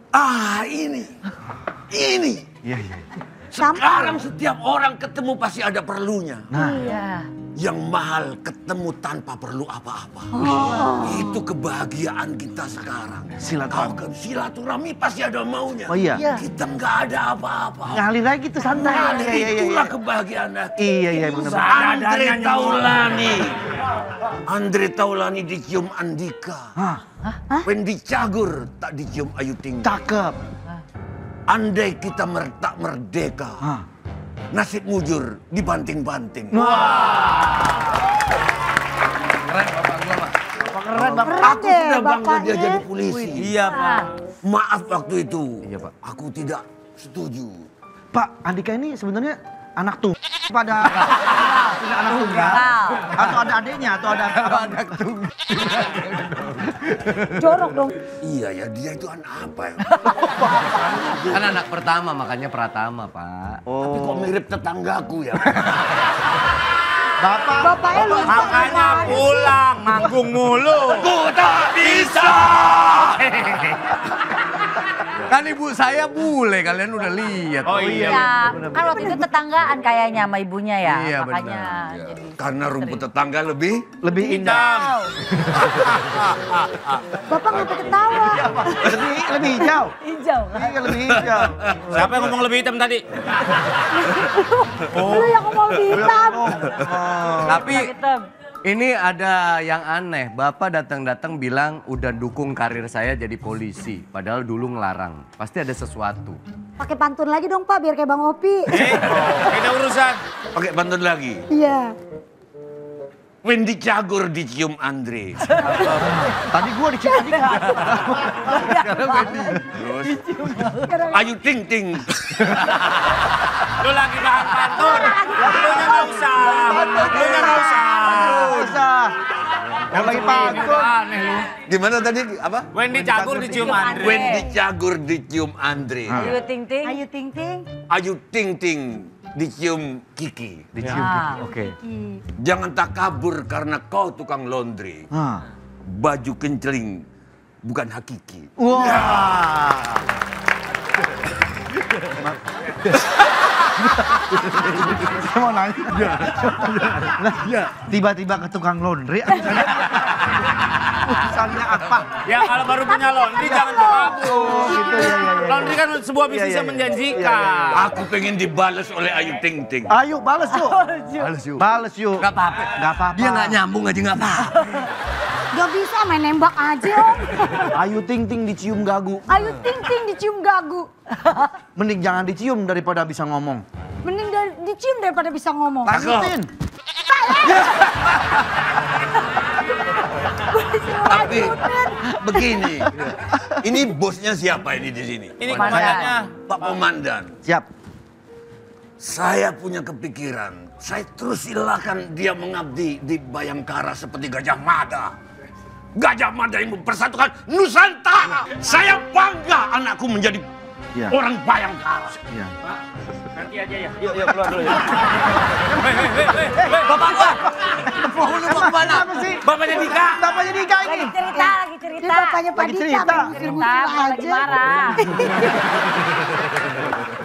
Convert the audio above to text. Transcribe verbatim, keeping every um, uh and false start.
Ah ini, ini. Iya, iya. Sekarang setiap orang ketemu pasti ada perlunya. Nah. Iya. Yang mahal ketemu tanpa perlu apa-apa. Oh. Itu kebahagiaan kita sekarang. Silaturahmi. Silaturahmi pasti ada maunya. Oh iya. Kita nggak ada apa-apa. Ngalir aja gitu santai. Nah, iya, iya, itulah iya. kebahagiaan hati. Iya, iya benar. Andre Taulani. Andre Taulani dicium Andika. Hah? Wendy Cagur tak dicium Ayu Ting. Cakep. Andai kita mer tak merdeka. Hah? Nasib mujur dibanting-banting. Wah. Keren bapak gua, Pak. Bapak keren, Bapak. Aku sudah bangga dia jadi polisi. Iya, Pak. Maaf waktu itu. Iya, Pak. Aku tidak setuju. Pak, Andika ini sebenarnya anak tuh pada punya anak tunggal atau ada adiknya atau ada anak tunggal. Jorok dong. Iya ya, dia itu anak apa ya? Kan anak pertama makanya Pratama, Pak. Tapi kok mirip tetanggaku ya? Bapak, Bapaknya lupa. Makanya pulang, manggung mulu. Ku tak bisa. Kan ibu saya bule, kalian udah lihat. Oh iya. Ya, kan waktu itu tetanggaan kayaknya sama ibunya ya. Iya, makanya benar. jadi Karena rumput tetangga lebih lebih indah. Bapak ngapa ketawa? Lebih lebih hijau. Hijau kan? Iya, lebih hijau. Siapa yang ngomong lebih hitam tadi? Lu yang ngomong lebih hitam. Tapi Hitam. ini ada yang aneh. Bapak datang-datang bilang udah dukung karir saya jadi polisi. Padahal dulu ngelarang. Pasti ada sesuatu. Pakai pantun lagi dong Pak, biar kayak Bang Opi. Eh, beda urusan. pakai pantun lagi. Iya. Wendy Cagur dicium Andre. Tadi gua dicium Andika. Sekarang Wendy. Terus Ayu Ting Ting. Lu lagi bahan pantun. Lu nya nggak usah. Lu nya nggak usah. Nggak usah. Yang lagi pantun. Aneh lu. Gimana tadi apa? Wendy Cagur dicium Andre. Wendy Cagur dicium Andre. Ayu Ting Ting. Ayu Ting Ting. Ayu Ting Ting dicium Kiki. Dicium. Ah. Oke. Jangan tak kabur karena kau tukang laundry. Hah. Baju kenceling bukan hakiki. Wah. Saya mau nanya. Nah, tiba-tiba ke tukang laundry. Urusannya apa? Ya kalau baru punya laundry jangan kabur. Oh, gitu ya, ya, ya. Laundry kan sebuah bisnis Iya, iya, yang iya. menjanjikan. Aku pengen dibalas oleh Ayu Ting Ting. Ayo balas yuk. Balas yuk. Balas yuk. Gak apa-apa. Gak apa-apa. Dia gak nyambung aja gak apa-apa. Gak bisa main nembak aja Om. Ayu Ting Ting dicium gagu. Ayu Ting Ting dicium gagu. Mending jangan dicium daripada bisa ngomong. Mending dari, dicium daripada bisa ngomong. Lanjutin. Tapi begini, ini bosnya siapa ini di sini? Ini Komandan. komandannya. Pak Komandan. Siap. Saya punya kepikiran, saya terus silakan dia mengabdi di Bayangkara seperti Gajah Mada. Gajah Mada yang mempersatukan Nusantara. Saya bangga anakku menjadi Ya. orang Bayangkara. Ya. Nanti aja ya. Yuk, yuk, keluar dulu ya. Bapak gua. Mau lu mau kemana? Apa sih? Bapaknya Dika. Bapaknya Dika ini. Lagi cerita, lagi cerita. Ini bapaknya Pak Lagi Dika, cerita. main musir-musir Cerita, lagi aja. marah.